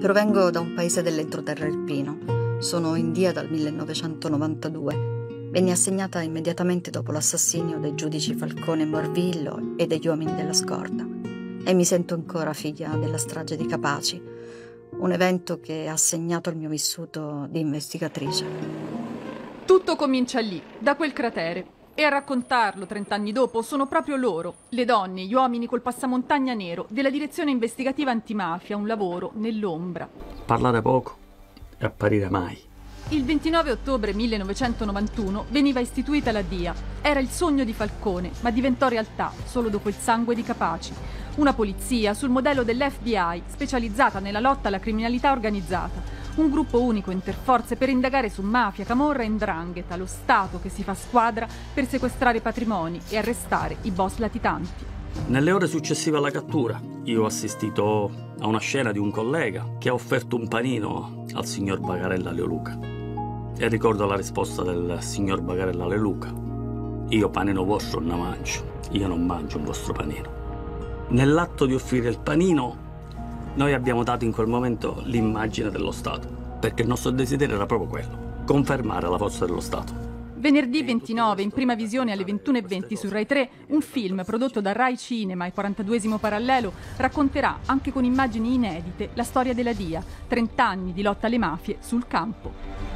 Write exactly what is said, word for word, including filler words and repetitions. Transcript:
Provengo da un paese dell'entroterra irpino. Sono in D I A dal millenovecentonovantadue. Venni assegnata immediatamente dopo l'assassinio dei giudici Falcone e Morvillo e degli uomini della scorta. E mi sento ancora figlia della strage di Capaci, un evento che ha segnato il mio vissuto di investigatrice. Tutto comincia lì, da quel cratere. E a raccontarlo trent'anni dopo sono proprio loro, le donne, gli uomini col passamontagna nero della direzione investigativa antimafia, un lavoro nell'ombra. Parlare poco e apparire mai. Il ventinove ottobre millenovecentonovantuno veniva istituita la D I A. Era il sogno di Falcone, ma diventò realtà solo dopo il sangue di Capaci. Una polizia sul modello dell'F B I, specializzata nella lotta alla criminalità organizzata. Un gruppo unico interforze per indagare su mafia, camorra e 'ndrangheta, lo Stato che si fa squadra per sequestrare patrimoni e arrestare i boss latitanti. Nelle ore successive alla cattura, io ho assistito a una scena di un collega che ha offerto un panino al signor Bagarella Leoluca. E ricordo la risposta del signor Bagarella Leoluca: io panino vostro non mangio, io non mangio un vostro panino. Nell'atto di offrire il panino, noi abbiamo dato in quel momento l'immagine dello Stato, perché il nostro desiderio era proprio quello, confermare la forza dello Stato. Venerdì ventinove, in prima visione alle ventuno e venti su Rai tre, un film prodotto da Rai Cinema e quarantaduesimo Parallelo racconterà, anche con immagini inedite, la storia della D I A, trent'anni di lotta alle mafie sul campo.